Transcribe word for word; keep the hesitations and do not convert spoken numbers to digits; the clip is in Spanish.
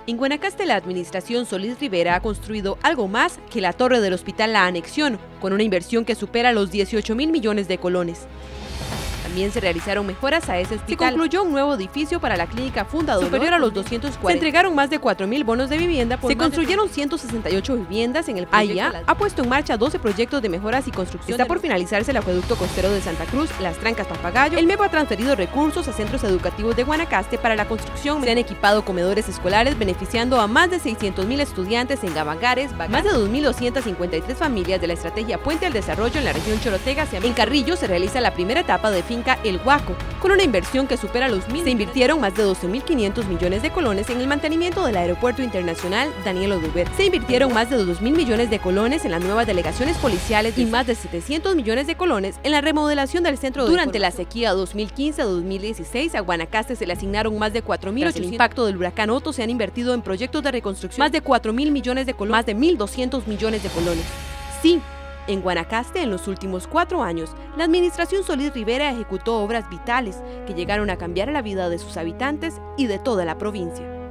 En Guanacaste, la administración Solís Rivera ha construido algo más que la torre del hospital La Anexión, con una inversión que supera los dieciocho mil millones de colones. También se realizaron mejoras a ese hospital. Se concluyó un nuevo edificio para la clínica Fundador, superior a los doscientos cuarenta. Se entregaron más de cuatro mil bonos de vivienda. Se construyeron ciento sesenta y ocho viviendas en el proyecto. A I A ha puesto en marcha doce proyectos de mejoras y construcción. Está por finalizarse el acueducto costero de Santa Cruz, las Trancas Papagayo. El M E P ha transferido recursos a centros educativos de Guanacaste para la construcción. Se han equipado comedores escolares beneficiando a más de seiscientos mil estudiantes en Gavangares, más de dos mil doscientas cincuenta y tres familias de la estrategia Puente al Desarrollo en la región Chorotega. En Carrillo se realiza la primera etapa de finca El Huaco, con una inversión que supera los mil. Se invirtieron más de doce mil quinientos millones de colones en el mantenimiento del Aeropuerto Internacional Daniel Oduber. Se invirtieron más de dos mil millones de colones en las nuevas delegaciones policiales y más de setecientos millones de colones en la remodelación del centro. Durante la sequía dos mil quince a dos mil dieciséis, a Guanacaste se le asignaron más de cuatro mil ochocientos. Tras el impacto del huracán Otto, se han invertido en proyectos de reconstrucción más de cuatro mil millones de colones, más de mil doscientos millones de colones. Sí. En Guanacaste, en los últimos cuatro años, la administración Solís Rivera ejecutó obras vitales que llegaron a cambiar la vida de sus habitantes y de toda la provincia.